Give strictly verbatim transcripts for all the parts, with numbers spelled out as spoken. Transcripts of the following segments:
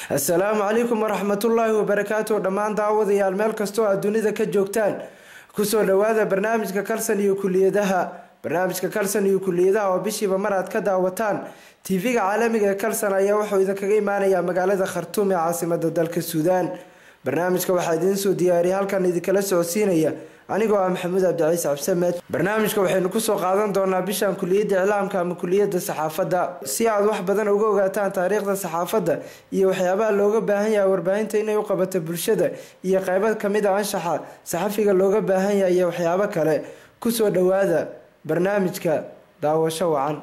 السلام عليكم ورحمة الله وبركاته. دمان دعوة مeel kastoo aad dunida ka joogtaan kusoo dhawaada barnaamijka Kalsan iyo Kulliyadaha. barnaamijka Kalsan iyo Kulliyadaha oo bishiiba mar aad ka daawataan T V-ga caalamiga ee Kalsan ayaa wuxuu idinkaga imaanayaa magaalada Khartoum ee caasimadda dalka Suudaan. barnaamijka waxaa idin soo diyaariyay halkan idinkala socodsiinaya anigoo ah Maxamuud Abdi Cabsamed. barnaamijka waxaynu ku soo qaadan doonaa bishan kulliyadda iclaamka ama kulliyadda saxaafadda si aad wax badan uga ogaataan taariikhda saxaafadda iyo waxyaabaha looga baahan yahay warbaahinta inay u qabato bulshada iyo qaybo kamid ah anshaxa saxafiga looga baahan yahay iyo waxyaabo kale. ku soo dhawaada barnaamijka daawasho wacan.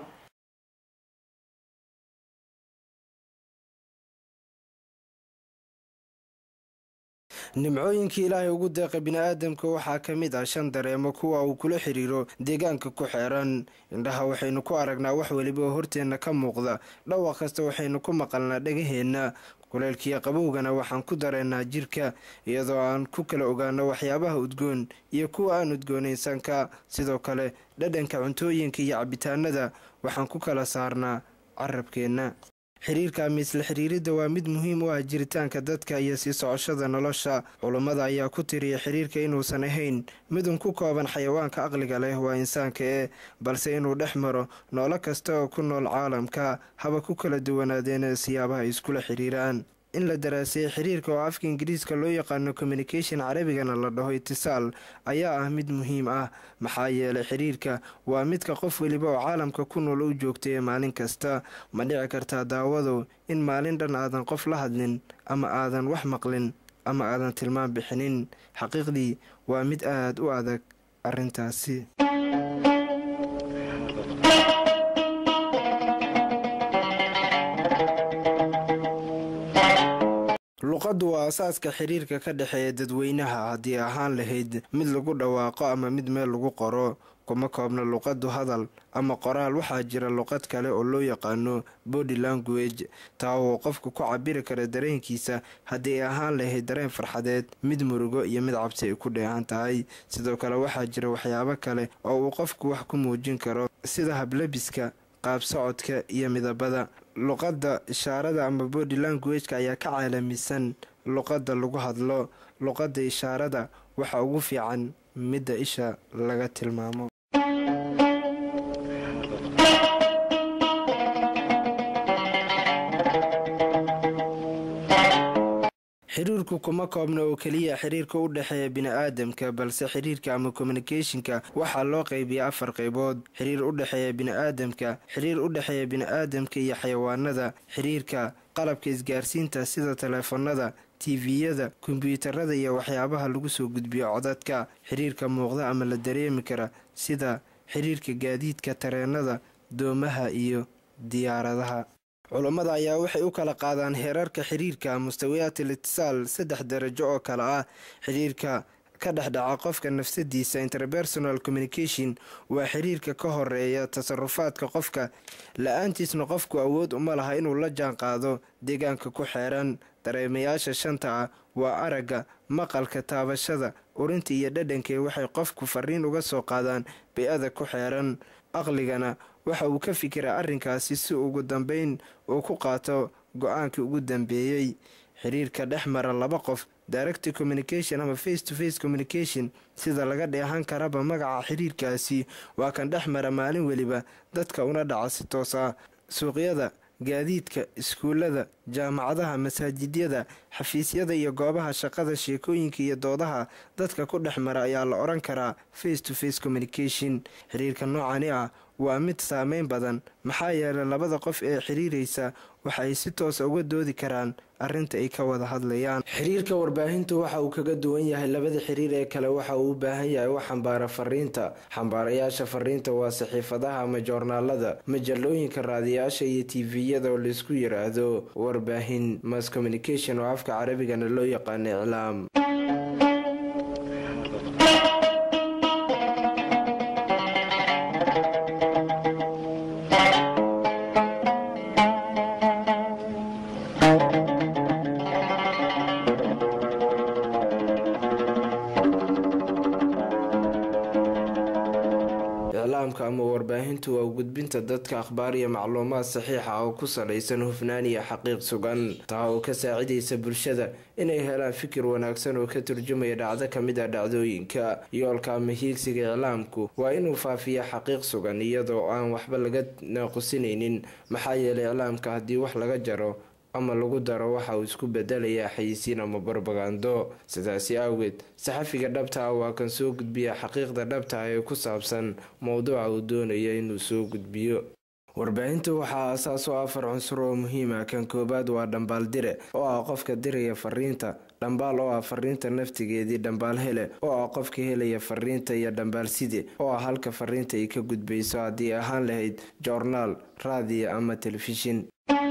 nimcooyinkii ilaahay ugu deeqay bini'aadamka waxaa ka mid ah shan dareemo kuwa uu kula xiriiro deegaanka ku xeeran. indhaha waxaynu ku aragnaa wax waliba oo horteenna ka muuqda, dhawaq kasta waxaynu ku maqalnaa dhagaheenna, kuleelkiiyo qabowgana waxaan ku dareennaa jirka, iyadoo aan ku kala ogaano waxyaabaha udgoon iyo kuwa aan udgoonaysanka. sidoo kale dhadhanka cuntooyinka iyo cabitaanada waxaan ku kala saarnaa carabkeenna. xiriirka ama isla xiriiridda waa mid muhiim u ah jiritaanka dadka iyo sii socoshada nolosha. culummada ayaa ku tiriya xiriirka inuusan ahayn midun ku kooban xayawaanka aqliga leh waa insaanka ee balse inuu dhex maro noolo kasta oo ku nool caalamka, haba ku kala duwanaadeena siyaabaha ay iskula xiriiraan. in la daraaseeyay xiriirka oo afka ingiriiska loo yaqaano communication, carabigana la dhaho itisaal, ayaa ah mid muhiim ah maxaa yeelay xiriirka waa midka qof weliba oo caalamka ku nool u joogtay maalin kasta. ma dhici kartaa daawado in maalin dhan aadan qof la hadlin ama aadan wax maqlin ama aadan tilmaam bixinin? xaqiiqdii waa mid aad u adag arrintaasi. luqaddu waa asaaska xiriirka ka dhexeeya dadweynaha. haddii ahaan lahayd mid lagu dhawaaqo ama mid meel lagu qoro, kuma koobna luqaddu hadal ama qoraal. waxaa jira luqad kale oo loo yaqaano body language, taa oo qofku ku cabiri kara dareenkiisa haddii ay ahaan lahayd dareen farxadeed, mid murugo iyo mid cabsi ay ku dheehan tahay. sidoo kale waxaa jira waxyaabo kale oo uu qofku wax ku muujin karo sida hablabiska, qaab socodka iyo midabada. luqadda ishaarada ama body language-ka ayaa ka caalamisan luqadda lagu hadlo. luqadda ishaarada waxa ugu fiican midda isha laga tilmaamo. xiriirku kuma koobna oo keliya xiriirka u dhexeeya bini'aadamka, balse xiriirka ama communicationka waxaa loo qaybiya afar qaybood: xiriir u dhexeeya bini'aadamka, xiriir u dhexeeya bini'aadamka iyo xayawaanada, xiriirka qalabka isgaarsiinta sida taleefanada, tviyada, kombiyuutarada iyo waxyaabaha lagu soo gudbiyo codadka, xiriirka muuqda ama la dareemi kara sida xiriirka gaadiidka, tareenada, doomaha iyo diyaaradaha. culummada ayaa waxay u kala qaadaan heerarka xiriirka mustawiyaat al-itisaal saddex darajo oo kale ah. xiriirka ka dhexdhaca qofka nafsadiisa interpersonal communication waa xiriirka ka horeeya tasarufaadka qofka, la-aantiisna qofku awood uma laha inuu la jaan qaado deegaanka ku xeeran. dareemayaasha shanta ah waa aragga, maqalka, taabashada, urinta iyo dhadhanka. waxay qofku fariin uga soo qaadaan bay-ada ku xeeran. aqligana waxa uu ka fikiraa arrinkaasi si ugu dambeyn uu ku qaato go-aankii ugu dambeeyey. xiriirka dhex mara laba qof direct communication ama face to face communication, sida laga dheehan karaba magaca xiriirkaasi waa kan dhex mara maalin weliba dadka una dhaca si toos ah. suuqyada, gaadiidka, iskuulada, jaamacadaha, masaajidyada, xafiisyada iyo goobaha shaqada, sheekooyinka iyo doodaha dadka ku dhex mara ayaa la oran karaa face to face communication. xiriirka noocani ah waa mid saameyn badan maxaa yeelay labada qof ee xiriiraysa waxay si toosa uga doodi karaan arrinta ay ka wada hadlayaan. xiriirka warbaahintu waxa uu kaga duwan yahay labada xiriir ee kale. waxa uu u baahan yahay wax xambaara fariinta. xambaarayaasha fariinta waa saxiifadaha ama joornaalada, majalooyinka, raadiyaasha iyo tviyada oo laysku yiraahdo warbaahin, mass communication oo afka carabigana loo yaqaano iclaam. iclaamka ama warbaahintu waa gudbinta dadka akhbaar iyo macluumaad saxiix ah oo ku salaysan hufnaan iyo xaqiiq sugan, taa oo ka saacidaysa bulshada inay helaan fikir wanaagsan oo ka turjumaya dhacdo ka mid ah dhacdooyinka. Yoolka ama hiigsiga iclaamku waa inuu faafiya xaqiiq sugan iyadoo aan waxba laga naaqusinaynin, maxaa yeelay iclaamka haddii wax laga jaro ama lagu daro waxa uu isku bedelayaa xayisiin ama barbagando. Sidaasi awgeed saxafiga dhabta ah waa kan soo gudbiya xaqiiqda dhabta ah ee ku saabsan mowduuca uu doonayo inuu soo gudbiyo. Warbaahinta waxaa aasaas u ah afar cunsur oo muhiim ah. Kan koobaad waa dhambaal dire oo ah qofka diraya fariinta, dhambaal oo ah fariinta naftigeedii, dhambaal hele oo ah qofka helaya fariinta, iyo dhambaal side oo ah halka fariinta ay ka gudbayso haddii ahaan lahayd joornaal, raadiyo ama telefishin.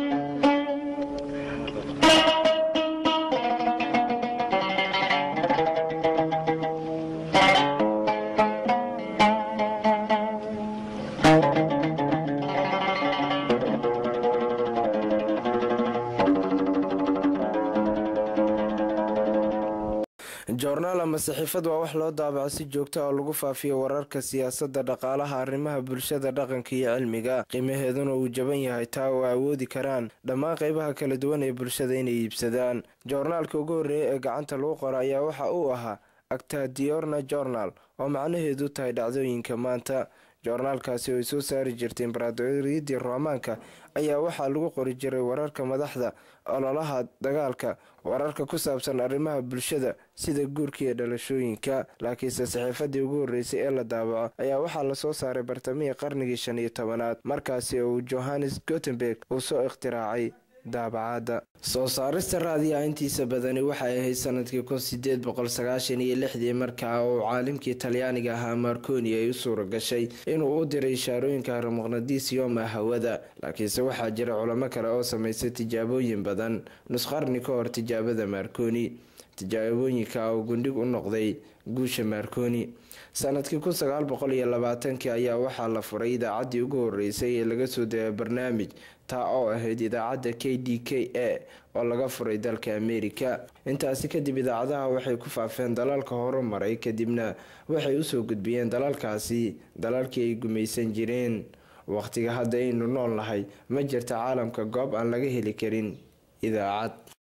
joornaal ama saxiifad waa wax loo daabaco si joogto ah oo lagu faafiyo wararka, siyaasadda, dhaqaalaha, arrimaha bulshada, dhaqanka iyo cilmiga. qiimaheeduna uu jaban yahay, taa oo awoodi karaan dhammaan qaybaha kala duwan ee bulshada inay iibsadaan. joornaalka ugu horreeya ee gacanta lagu qoro ayaa waxa uu ahaa Acta Diurna Journal, oo macnaheedu tahay dhacdooyinka maanta. joornaalkaasi oo ay soo saari jirtay imbaradoriyadii Roomaanka ayaa waxaa lagu qori jiray wararka madaxda, ololaha dagaalka, wararka ku saabsan arrimaha bulshada sida guurka iyo dhalashooyinka. laakiinse saxiifadii ugu horreysay ee la daabaco ayaa waxaa lasoo saaray bartamihii qarnigii shan iyo tobanaad, markaasi oo Johannes Gutenberg uu soo ikhtiraacay daabacada. soo saarista raadiyaha intiisa badani waxay ahayd sanadkii kun sideed boqol sagaashan iyo lixdii, markaa oo caalimkii talyaaniga ahaa Marconi ay u suura gashay inuu u diray ishaarooyinka maqnadiisiyoma hawada. laakiinse waxaa jira culamo kale oo samaysay tijaabooyin badan nus qarni ka hor tijaabada Marconi, tijaabooyinka oo gundhig u noqday guusha Marconi. sanadkii kun sagaal boqol iyo labaatankii ayaa waxaa la furay idaacaddii ugu horreysay ee laga soo dayay barnaamij, taa oo ahayd idaacadda K D K A oo laga furay dalka Ameerika. intaasi kadib idaacadaha waxay ku faafeen dalalka horumaray, kadibna waxay usoo gudbiyeen dalalkaasi dalalkii ay gumaysan jireen. waqtiga hadda aynu nool nahay ma jirta caalamka goob aan laga heli karin idaacad.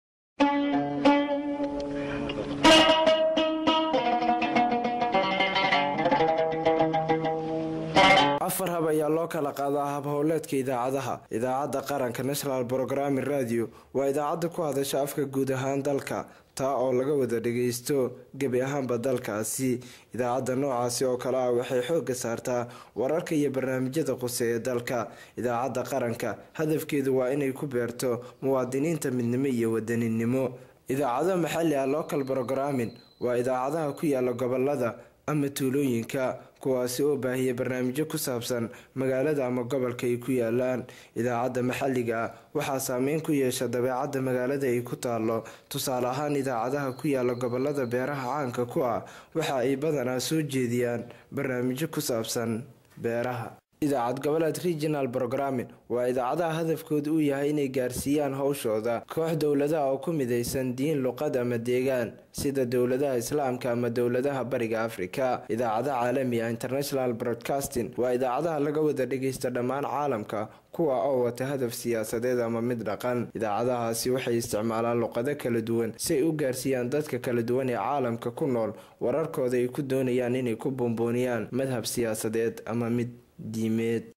afar hab ayaa loo kala qaadaa hab howleedka idaacadaha. idaacadda qaranka National Programming Radio waa idaacadda ku hadasha afka guud ahaan dalka, taa oo laga wada dhageysto gebi ahaanba dalkaasi. idaacadda noocaasi oo kale ah waxay xoogga saartaa wararka iyo barnaamijyada quseeya dalka. idaacadda qaranka hadafkeedu waa inay ku beerto muwaadiniinta midnimo iyo wadaninimo. idaacado maxalli ah local programming waa idaacadaha ku yaala gobolada ama tuulooyinka, kuwaasi oo baahiya barnaamijyo ku saabsan magaalada ama gobolka ay ku yaalaan. idaacadda maxalliga ah waxaa saameyn ku yeesha dabeecadda magaalada ay ku taalo. tusaale ahaan idaacadaha ku yaala gobolada beeraha caanka ku ah waxa ay badanaa soo jeediyaan barnaamijyo ku saabsan beeraha. idaacad goboleed regional programming waa idaacadaha hadafkooda uu yahay inay gaarsiiyaan howshooda koox dowladaha oo ku midaysan diin, luqad ama deegaan, sida dowladaha islaamka ama dowladaha bariga Afrika. idaacadaha caalamiga international broadcasting waa idaacadaha laga wada dhageysta dhammaan caalamka, kuwa oo wata hadaf siyaasadeed ama mid dhaqan. idaacadahaasi waxay isticmaalaan luqado kala duwan si ay u gaarsiiyaan dadka kala duwan ee caalamka ku nool wararkooda ay ku doonayaan inay ku buunbuuniyaan madhab siyaasadeed ama mid diimeed.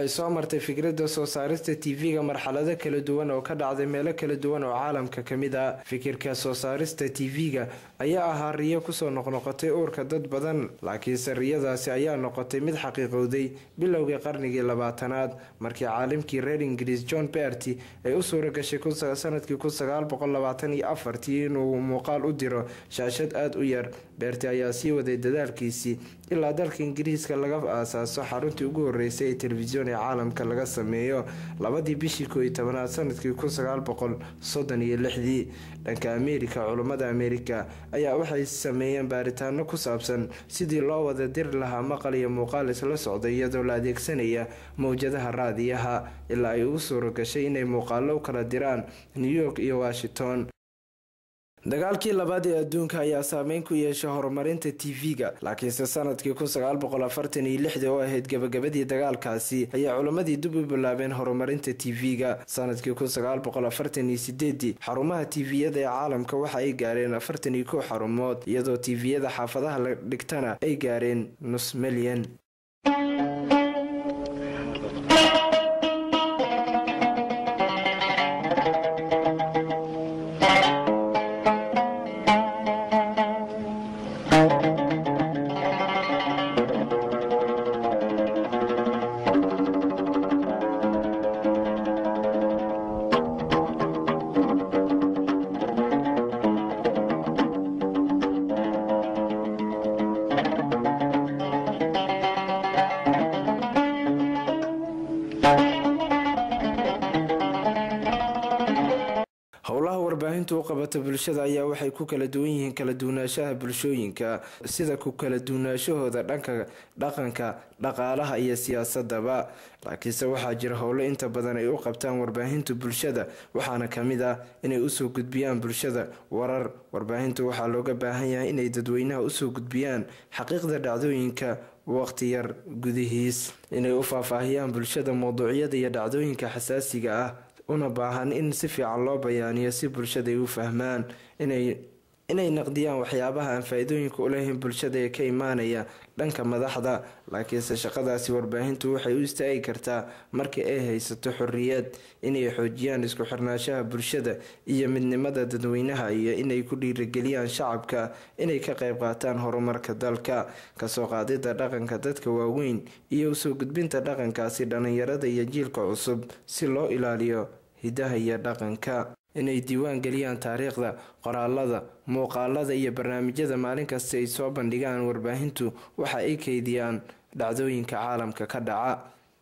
waxay soo martay fikradda soo saarista T V-ga marxalado kala duwan oo ka dhacday meelo kala duwan oo caalamka ka mid ah. Fikirka soo saarista T V-ga ayaa ahaa riyo kusoo noqnoqotay uurka dad badan, laakiin riyadaasi ayaa noqotay mid xaqiiqowday bilowgii qarnigii labaatanaad markii caalimkii reer Ingiriis John Bertie ay u suura gashay sanadkii kun sagaal boqol labaatan iyo afar inuu muuqaal u diro shaashad aad u yar. Bertie ayaa sii waday dadaalkiisii ilaa dalka Ingiriiska laga aasaaso xaruntii ugu horeysay ee telefisyon ee caalamka laga sameeyo labadii bishii koow iyo tobanaad sanadkii kun sagaal boqol soddon iyo lixdii. Dhanka Ameerika, culimada Ameerika ayaa waxay sameeyeen baaritaano ku saabsan sidii loo wada diri lahaa maqal iyo muuqaal isla socda iyadoo la adeegsanaya mowjadaha raadiyaha, ilaa ay ugu suura gashay inay muuqaalo u kala diraan New York iyo Washington. dagaalkii labaad ee adduunka ayaa saameyn ku yeeshay horumarinta T V-ga, laakiinse sanadkii kun sagaal boqol afartan iyo lixdii oo ahayd gabagabadii dagaalkaasi ayaa culimadii dib u bilaabeen horumarinta T V-ga. Sanadkii kun sagaal boqol afartan iyo sideedii xarumaha T V-yada ee caalamka waxa ay gaareen afartan iyo kow xarumood, iyadoo T V-yada xaafadaha la dhigtana ay gaareen nus milyan. howlaha warbaahintu u qabata bulshada ayaa waxay ku kala duwan yihiin kala duwanaanshaha bulshooyinka, sida ku kala duwanaanshahooda dhanka dhaqanka, dhaqaalaha iyo siyaasadaba. laakiinse waxaa jira howlo inta badan ay u qabtaan warbaahintu bulshada, waxaana ka mid ah inay usoo gudbiyaan bulshada warar. warbaahintu waxaa looga baahan yahay inay dadweynaha usoo gudbiyaan xaqiiqda dhacdooyinka waqti yar gudihiis, inay u faahfaahiyaan bulshada mowduucyada iyo dhacdooyinka xasaasiga ah, una baahan in si fiican loo bayaaniyo si bulshada ay u fahmaan, inay inay naqdiyaan waxyaabaha aan faa'iidooyinka u leeyihiin bulshada ee ka imaanaya dhanka madaxda. laakiinse shaqadaasi warbaahintu waxay u istaagi kartaa markii ay haysato xorriyad, inay xoojiyaan isku xirnaanshaha bulshada iyo midnimada dadweynaha, iyo inay ku dhiirigeliyaan shacabka inay ka qayb qaataan horumarka dalka, kasoo qaadida dhaqanka dadka waaweyn iyo usoo gudbinta dhaqankaasi dhalinyarada iyo jiilka cusub si loo ilaaliyo hidaha iyo dhaqanka, inay diiwaan geliyaan taariikhda, qoraalada, muuqaalada iyo barnaamijyada maalin kasta ay soo bandhigaan. warbaahintu waxa ay keydiyaan dhacdooyinka caalamka ka dhaca.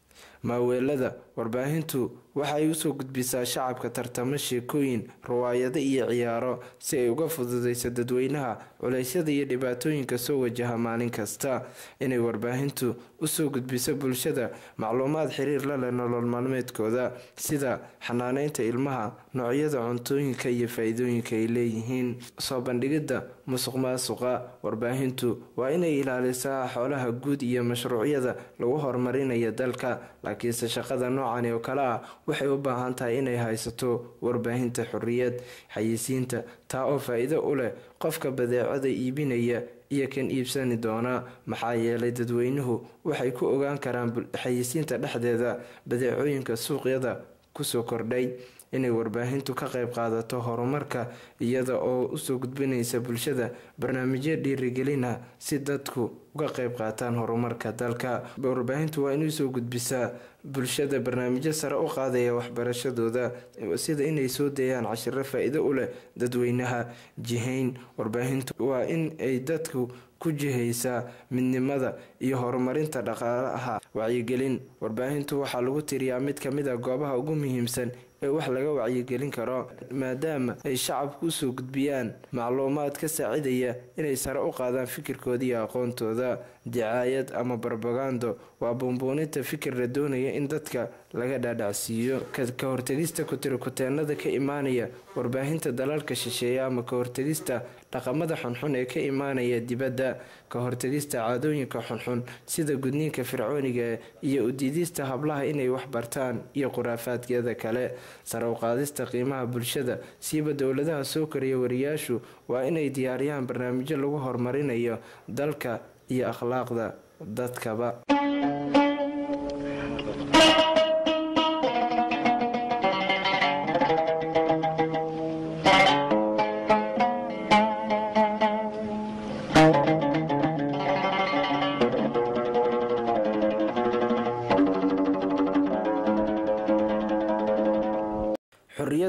maaweelada warbaahintu waxa ay usoo gudbisaa shacabka tartamo, sheekooyin, riwaayado iyo ciyaaro si ay uga fududeyso dadweynaha culeysyada iyo dhibaatooyinka soo wajaha maalin kasta. inay warbaahintu usoo gudbiso bulshada macluumaad xiriir la leh nolol maalmeedkooda, sida xanaaneynta ilmaha, noocyada cuntooyinka iyo faa'iidooyinka ay leeyihiin. soo bandhigida musuqmaasuqa warbaahintu waa inay ilaalisaa xoolaha guud iyo mashruucyada lagu horumarinayo dalka, laakiinse shaqada noocan oo kale ah waxay u baahan tahay inay haysato warbaahinta xorriyad xayeysiinta, taa oo faa'iido u leh qofka badeecada iibinaya iyo kan iibsani doona, maxaa yeelay dadweynuhu waxay ku ogaan karaan xayeysiinta dhexdeeda badeecooyinka suuqyada kusoo kordhay. inay warbaahintu ka qayb qaadato horumarka iyada oo usoo gudbinaysa bulshada barnaamijyo dhiirigelina si dadku uga qayb qaataan horumarka dalka. warbaahintu waa inay soo gudbisaa bulshada barnaamijyo sare u qaadaya waxbarashadooda, sida inay soo dayaan cashiro faa'iido u leh dadweynaha. jihayn warbaahintu waa in ay dadku ku jihaysaa midnimada iyo horumarinta dhaqaalaha. wacyigelin warbaahintu waxaa lagu tiriyaa mid ka mid ah goobaha ugu muhiimsan ee wax laga wacyigelin karo, maadaama ay shacabku usoo gudbiyaan macluumaad ka saacidaya inay sare u qaadaan fikirkooda iyo aqoontooda. dicaayad ama barbagando waa buunbuuninta fikir la doonaya in dadka laga dhaadhacsiiyo. ka hortegista kutirikuteenada ka imaanaya warbaahinta dalalka shisheeya ama ka hortegista dhaqamada xunxun ee ka imaanaya dibadda. ka hortegista caadooyinka xunxun sida gudniinka fircooniga iyo udiidista hablaha inay wax bartaan iyo khuraafaadkeeda kale. sare u qaadista qiimaha bulshada, siiba dowladaha soo koriya wariyaashu waa inay diyaariyaan barnaamijyo lagu horumarinayo dalka iyo akhlaaqda dadkaba.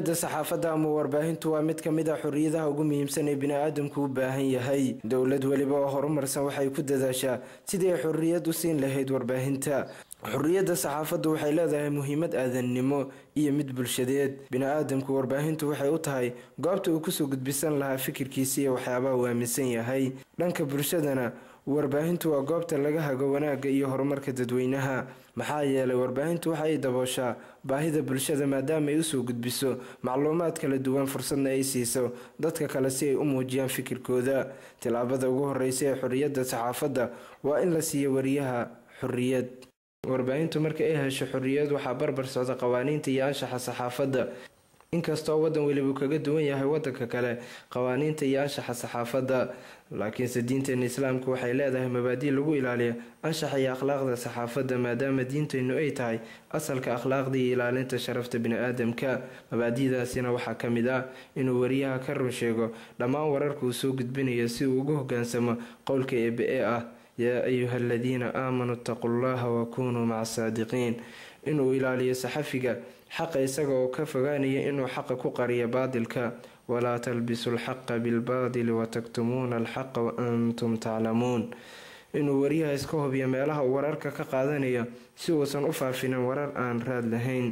xorriyadda saxaafadda ama warbaahintu waa mid ka mid ah xorriyadaha ugu muhiimsan ee bini'aadamku u baahan yahay. dowlad waliba oo horumarsan waxay ku dadaashaa sidii ay xorriyad u siin lahayd warbaahinta. xorriyadda saxaafaddu waxay leedahay muhiimad aadannimo iyo mid bulshadeed. bini'aadamku warbaahintu waxay u tahay goobta uu kusoo gudbisan lahaa fikirkiisa iyo waxyaabaha uu aaminsan yahay. dhanka bulshadana warbaahintu waa goobta laga hago wanaagga iyo horumarka dadweynaha. maxaa yeelay warbaahintu waxa ay dabooshaa baahida bulshada maadaama ay usoo gudbiso macluumaad kala duwan, fursadna ay siiso dadka kale si ay u muujiyaan fikirkooda. tilaabada ugu horeysa ee xorriyadda saxaafadda waa in la siiyo wariyaha xorriyad. warbaahintu marka ay hesho xorriyad waxaa barbar socda qawaaniinta iyo anshaxa saxaafadda. inkastoo wadan weliba kaga duwan yahay wadanka kale qawaaniinta iyo anshaxa saxaafadda, laakiinse diinteena islaamku waxay leedahay mabaadi' lagu ilaaliyo anshaxa iyo akhlaaqda saxaafadda maadaama diinteennu ay tahay asalka akhlaaqda iyo ilaalinta sharafta bini'aadamka. mabaadi'daasina waxaa ka mid ah inuu wariyaha ka run sheego dhammaan wararka uu soo gudbinayo si uu ugu hogaansamo qowlka eebe ee ah yaa ayuha aladiina aamanuu ittaquu llaha wakunuu maca saadiqiin. inuu ilaaliyo saxafiga xaqa isaga oo ka fogaanaya inuu xaqa ku qariyo baadilka. walaa talbisu alxaqa bilbaadili wataktumuuna alxaqa wa antum taclamuun. inuu wariyaha iska hubiyo meelaha uu wararka ka qaadanayo si uusan u faafinin warar aan raad lahayn.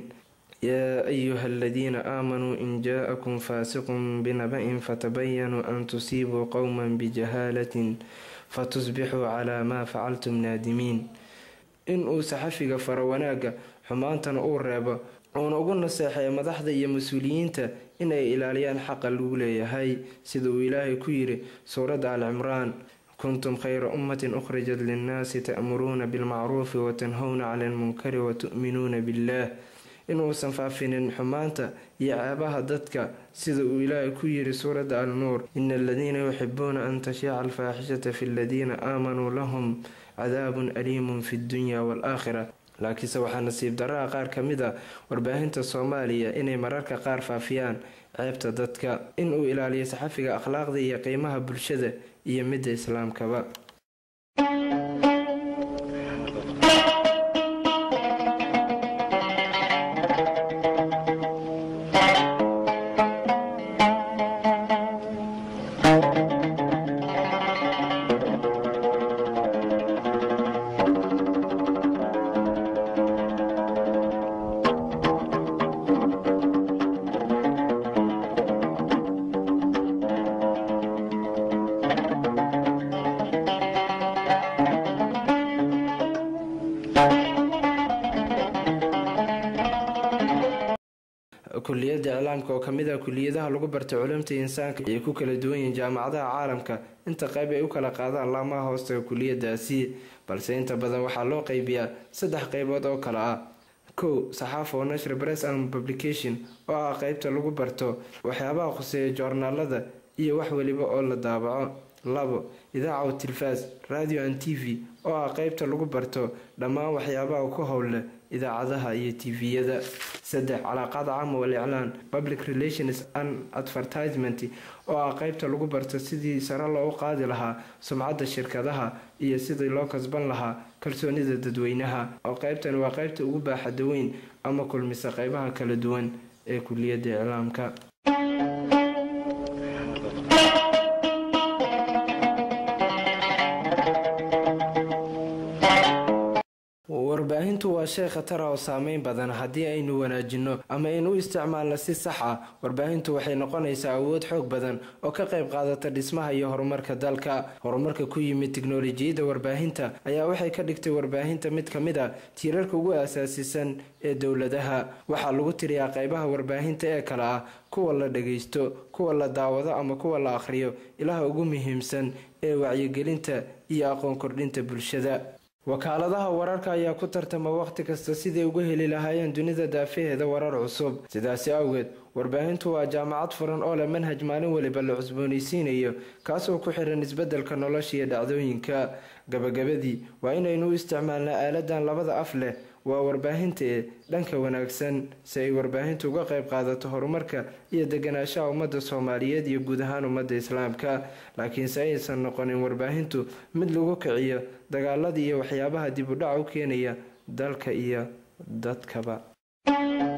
yaa ayuha aladiina aamanuu in jaa-akum faasiqun binaba-in fatabayanuu an tusiibuu qowman bijahaalatin fatusbixuu calaa maa facaltum naadimiin. inuu saxafiga faro wanaagga, xumaantana uu reebo, uuna ugu naseexeeyo madaxda iyo mas-uuliyiinta inay ilaaliyaan xaqa lagu leeyahay sida uu ilaahay ku yiri suuradda al-cimraan: kuntum khayra ummatin ukhrijat linnaasi ta'muruuna bilmacruufi watanhowna cala almunkari watu'minuuna billaah. inuusan faafinin xumaanta iyo ceebaha dadka sida uu ilaahay ku yiri suuradda al-nuur: ina aladiina yuxibuuna an tashiica alfaaxishata fi aladiina aamanuu lahum cadaabun aliimun fi ddunyaa waalaakhira. laakiinse waxaa nasiib darraha qaar ka mid a warbaahinta soomaaliya inay mararka qaar faafiyaan ceebta dadka. inuu ilaaliyo saxafiga akhlaaqda iyo qiimaha bulshada iyo midda islaamkaba. kuliyadda iclaamka oo kamid ah kuliyadaha lagu bartay culumta insaanka ay ku kala duwan yihiin jaamacadaha caalamka. inta qayb ay u kala qaadaan laamaha hoosta kuliyadaasi, balse inta badan waxaa loo qaybiyaa saddex qaybood oo kale ah: kow saxaafo oo nashr press and publication oo ah qaybta lagu barto waxyaabaha khuseeya joornaalada iyo wax waliba oo la daabaco. labo idaaca oo tilfaas radio and t v oo ah qaybta lagu barto dhammaan waxyaabaha ku howle idaacadaha iyo tviyada. saddex calaaqaad caama wal iclaan public relations and advertisement oo ah qaybta lagu barto sidii sare loogu qaadi lahaa sumcadda shirkadaha iyo sidii loo kasban lahaa kalsoonida dadweynaha. oo qaybtan waa qaybta ugu baaxadda weyn ama kulmisa qaybaha kala duwan ee kuliyadda iclaamka. warbaahintu waa shay khatar ah oo saameyn badan. haddii aynu wanaajino ama aynu u isticmaalno si sax ah, warbaahintu waxay noqonaysaa awood xoog badan oo ka qayb qaadata dhismaha iyo horumarka dalka. horumarka ku yimid tiknoolajiyadda warbaahinta ayaa waxay ka dhigtay warbaahinta mid ka mid ah tiirarka ugu asaasisan ee dowladaha. waxaa lagu tiriyaa qaybaha warbaahinta ee kale ah kuwa la dhagaysto, kuwa la daawado ama kuwa la akhriyo, ilaha ugu muhiimsan ee wacyigelinta iyo aqoon kordhinta bulshada. wakaaladaha wararka ayaa ku tartama waqti kasta siday uga heli lahaayeen dunida daafaheeda warar cusub. sidaasi awgeed warbaahintu waa jaamacad furan oo leh manhaj maalin waliba la cusboonaysiinayo kaasoo ku xiran isbeddelka nolosha iyo dhacdooyinka. gabagabadii waa inaynu u isticmaalnaa aaladan labada af leh waa warbaahinta ee dhanka wanaagsan si ay warbaahintu uga qayb qaadato horumarka iyo deganaanshaha ummadda Soomaaliyeed iyo guud ahaan ummadda Islaamka. laakiinse aysan noqonin warbaahintu mid lagu kiciyo dagaalada iyo waxyaabaha dib u dhac u keenaya dalka iyo dadkaba.